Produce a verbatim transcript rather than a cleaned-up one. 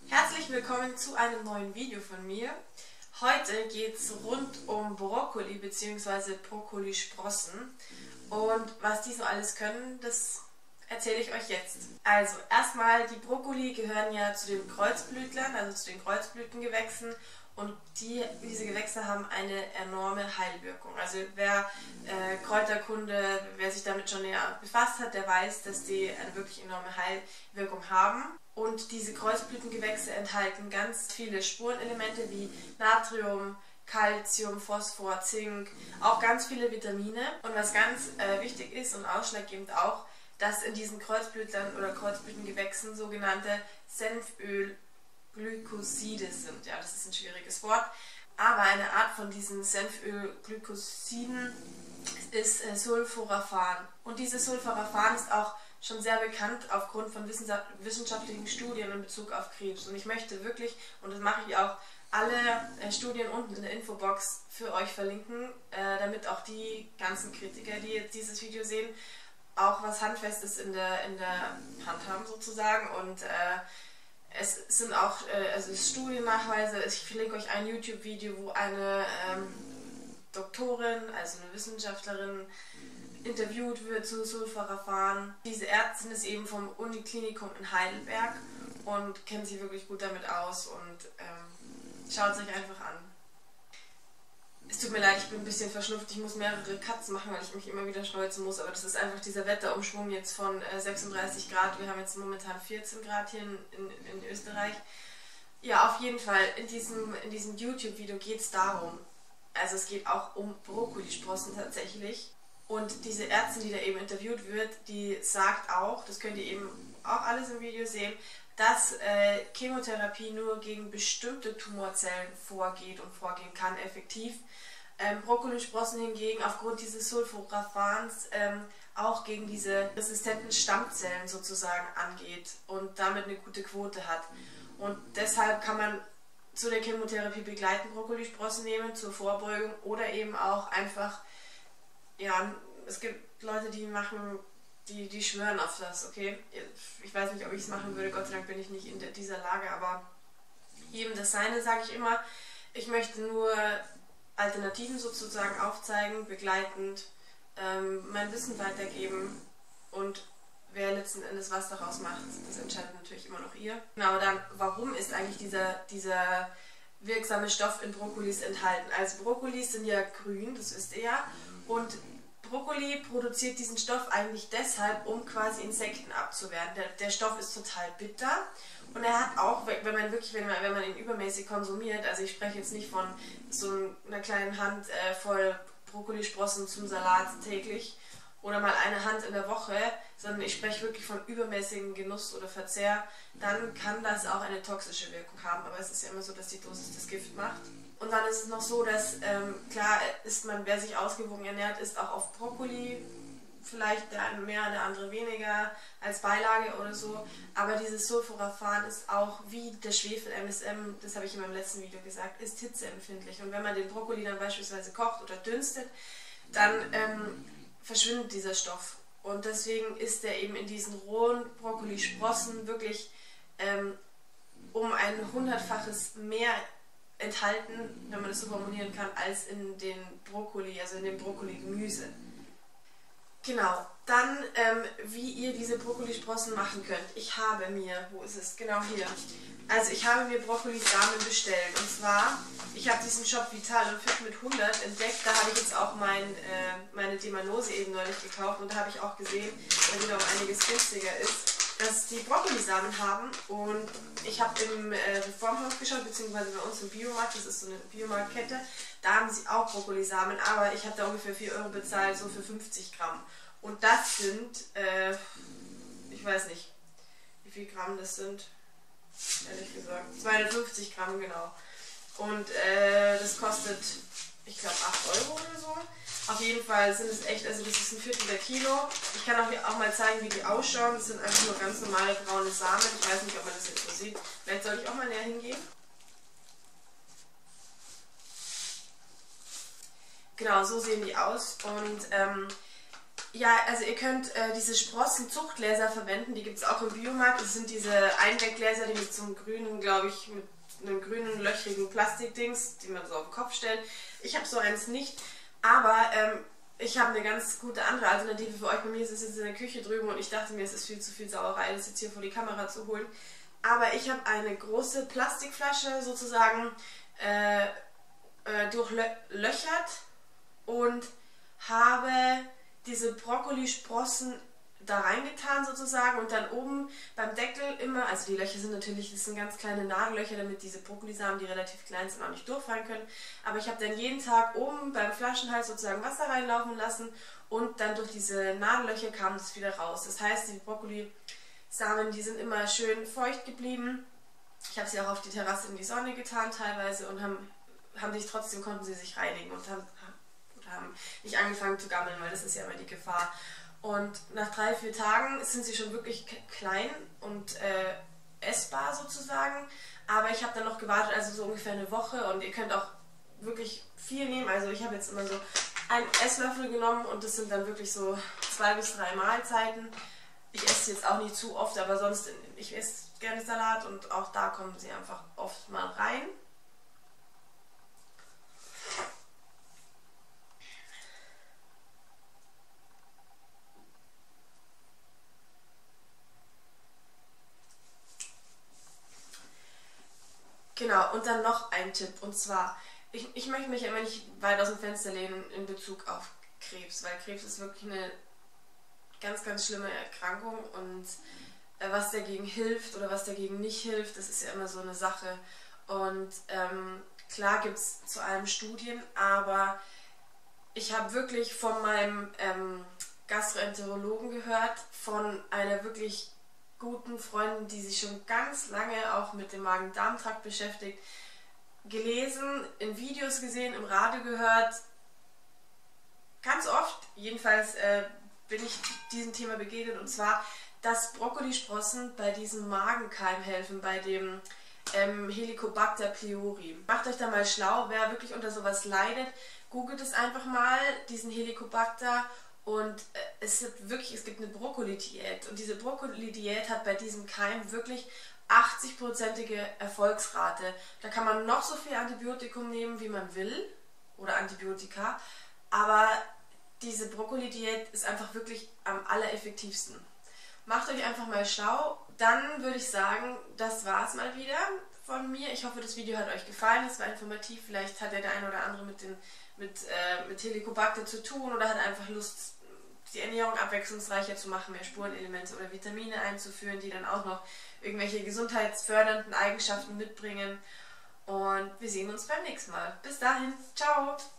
Herzlich willkommen zu einem neuen Video von mir. Heute geht es rund um Brokkoli bzw. Brokkolisprossen und was die so alles können, das erzähle ich euch jetzt. Also erstmal, die Brokkoli gehören ja zu den Kreuzblütlern, also zu den Kreuzblütengewächsen, und die, diese Gewächse haben eine enorme Heilwirkung. Also wer äh, Kräuterkunde, wer sich damit schon näher befasst hat, der weiß, dass die eine wirklich enorme Heilwirkung haben. Und diese Kreuzblütengewächse enthalten ganz viele Spurenelemente wie Natrium, Calcium, Phosphor, Zink, auch ganz viele Vitamine. Und was ganz äh, wichtig ist und ausschlaggebend auch, dass in diesen Kreuzblütlern oder Kreuzblütengewächsen sogenannte Senfölglykoside sind. Ja, das ist ein schwieriges Wort. Aber eine Art von diesen Senfölglykosiden ist äh, Sulforaphan. Und dieses Sulforaphan ist auch schon sehr bekannt aufgrund von wissenschaftlichen Studien in Bezug auf Krebs. Und ich möchte wirklich, und das mache ich auch, alle äh, Studien unten in der Infobox für euch verlinken, äh, damit auch die ganzen Kritiker, die jetzt dieses Video sehen, auch was Handfestes in der, in der Hand haben sozusagen. Und äh, es sind auch äh, also Studiennachweise. Ich verlinke euch ein YouTube-Video, wo eine ähm, Doktorin, also eine Wissenschaftlerin, interviewt wird zu Sulforaphan. Diese Ärztin ist eben vom Uniklinikum in Heidelberg und kennt sich wirklich gut damit aus und ähm, schaut es euch einfach an. Es tut mir leid, ich bin ein bisschen verschnupft, ich muss mehrere Cuts machen, weil ich mich immer wieder schneuzen muss, aber das ist einfach dieser Wetterumschwung jetzt von äh, sechsunddreißig Grad, wir haben jetzt momentan vierzehn Grad hier in, in, in Österreich. Ja, auf jeden Fall, in diesem, in diesem YouTube-Video geht es darum, also es geht auch um Brokkolisprossen tatsächlich. Und diese Ärztin, die da eben interviewt wird, die sagt auch, das könnt ihr eben auch alles im Video sehen, dass äh, Chemotherapie nur gegen bestimmte Tumorzellen vorgeht und vorgehen kann, effektiv. Ähm, Brokkolisprossen hingegen aufgrund dieses Sulforaphans ähm, auch gegen diese resistenten Stammzellen sozusagen angeht und damit eine gute Quote hat. Und deshalb kann man zu der Chemotherapie begleitend Brokkolisprossen nehmen, zur Vorbeugung oder eben auch einfach. Ja, es gibt Leute, die machen, die, die schwören auf das, okay? Ich weiß nicht, ob ich es machen würde, Gott sei Dank bin ich nicht in dieser Lage, aber jedem das Seine, sage ich immer. Ich möchte nur Alternativen sozusagen aufzeigen, begleitend, ähm, mein Wissen weitergeben, und wer letzten Endes was daraus macht, das entscheidet natürlich immer noch ihr. Genau, dann, warum ist eigentlich dieser, dieser wirksame Stoff in Brokkolis enthalten? Also Brokkolis sind ja grün, das wisst ihr ja. Und Brokkoli produziert diesen Stoff eigentlich deshalb, um quasi Insekten abzuwehren. Der, der Stoff ist total bitter und er hat auch, wenn man wirklich, wenn man, wenn man ihn übermäßig konsumiert, also ich spreche jetzt nicht von so einer kleinen Hand äh, voll Brokkolisprossen zum Salat täglich oder mal eine Hand in der Woche, sondern ich spreche wirklich von übermäßigem Genuss oder Verzehr, dann kann das auch eine toxische Wirkung haben. Aber es ist ja immer so, dass die Dosis das Gift macht. Und dann ist es noch so, dass, ähm, klar ist man, wer sich ausgewogen ernährt, ist auch auf Brokkoli, vielleicht der eine mehr, der andere weniger, als Beilage oder so. Aber dieses Sulforaphan ist auch, wie der Schwefel M S M, das habe ich in meinem letzten Video gesagt, ist hitzeempfindlich. Und wenn man den Brokkoli dann beispielsweise kocht oder dünstet, dann ähm, verschwindet dieser Stoff. Und deswegen ist der eben in diesen rohen Brokkolisprossen wirklich ähm, um ein hundertfaches mehr enthalten, wenn man das so formulieren kann, als in den Brokkoli, also in dem Brokkoli-Gemüse. Genau, dann ähm, wie ihr diese Brokkolisprossen machen könnt. Ich habe mir, wo ist es? Genau hier. Also ich habe mir Brokkolisamen bestellt, und zwar, ich habe diesen Shop Vital und Fit mit hundert entdeckt, da habe ich jetzt auch mein, äh, meine Demanose eben neulich gekauft, und da habe ich auch gesehen, dass sie noch einiges günstiger ist, dass die Brokkolisamen haben. Und ich habe im äh, Reformhaus geschaut, beziehungsweise bei uns im Biomarkt, das ist so eine Biomarktkette, da haben sie auch Brokkolisamen, aber ich habe da ungefähr vier Euro bezahlt, so für fünfzig Gramm. Und das sind, äh, ich weiß nicht, wie viel Gramm das sind, ehrlich gesagt, zweihundertfünfzig Gramm, genau. Und äh, das kostet, ich glaube, acht Euro oder so. Auf jeden Fall sind es echt, also das ist ein Viertel der Kilo. Ich kann auch, auch mal zeigen, wie die ausschauen. Das sind einfach nur ganz normale braune Samen. Ich weiß nicht, ob man das jetzt so sieht. Vielleicht soll ich auch mal näher hingehen. Genau, so sehen die aus. Und ähm, Ja, also ihr könnt äh, diese Sprossen-Zuchtgläser verwenden, die gibt es auch im Biomarkt. Das sind diese Einweggläser, die mit so einem grünen, glaube ich, mit einem grünen, löchrigen Plastikdings, die man so auf den Kopf stellt. Ich habe so eins nicht, aber ähm, ich habe eine ganz gute andere Alternative für euch. Bei mir ist es jetzt in der Küche drüben und ich dachte mir, es ist viel zu viel Sauerei, das jetzt hier vor die Kamera zu holen. Aber ich habe eine große Plastikflasche sozusagen äh, äh, durchlöchert und habe diese Brokkolisprossen da reingetan sozusagen und dann oben beim Deckel immer, also die Löcher sind natürlich, das sind ganz kleine Nadellöcher, damit diese Brokkolisamen, die relativ klein sind, auch nicht durchfallen können. Aber ich habe dann jeden Tag oben beim Flaschenhals sozusagen Wasser reinlaufen lassen und dann durch diese Nadellöcher kam das wieder raus. Das heißt, die Brokkolisamen, die sind immer schön feucht geblieben. Ich habe sie auch auf die Terrasse in die Sonne getan teilweise und haben, haben sich trotzdem, konnten sie sich reinigen und haben, haben nicht angefangen zu gammeln, weil das ist ja immer die Gefahr. Und nach drei, vier Tagen sind sie schon wirklich klein und äh, essbar sozusagen. Aber ich habe dann noch gewartet, also so ungefähr eine Woche. Und ihr könnt auch wirklich viel nehmen. Also ich habe jetzt immer so einen Esslöffel genommen und das sind dann wirklich so zwei bis drei Mahlzeiten. Ich esse jetzt auch nicht zu oft, aber sonst, ich esse gerne Salat und auch da kommen sie einfach oft mal rein. Genau, und dann noch ein Tipp, und zwar, ich, ich möchte mich immer nicht weit aus dem Fenster lehnen in Bezug auf Krebs, weil Krebs ist wirklich eine ganz, ganz schlimme Erkrankung und äh, was dagegen hilft oder was dagegen nicht hilft, das ist ja immer so eine Sache. Und ähm, klar gibt es zu allem Studien, aber ich habe wirklich von meinem ähm, Gastroenterologen gehört, von einer wirklich guten Freundin, die sich schon ganz lange auch mit dem Magen-Darm-Trakt beschäftigt, gelesen, in Videos gesehen, im Radio gehört, ganz oft, jedenfalls äh, bin ich diesem Thema begegnet, und zwar, dass Brokkolisprossen bei diesem Magenkeim helfen, bei dem ähm, Helicobacter pylori. Macht euch da mal schlau, wer wirklich unter sowas leidet, googelt es einfach mal, diesen Helicobacter. Und es gibt wirklich, es gibt eine Brokkoli-Diät und diese Brokkoli-Diät hat bei diesem Keim wirklich achtzig-prozentige Erfolgsrate. Da kann man noch so viel Antibiotikum nehmen, wie man will, oder Antibiotika, aber diese Brokkoli-Diät ist einfach wirklich am allereffektivsten. Macht euch einfach mal schlau. Dann würde ich sagen, das war es mal wieder von mir. Ich hoffe, das Video hat euch gefallen, es war informativ. Vielleicht hat ja der eine oder andere mit, den, mit, äh, mit Helicobacter zu tun oder hat einfach Lust, die Ernährung abwechslungsreicher zu machen, mehr Spurenelemente oder Vitamine einzuführen, die dann auch noch irgendwelche gesundheitsfördernden Eigenschaften mitbringen. Und wir sehen uns beim nächsten Mal. Bis dahin, ciao!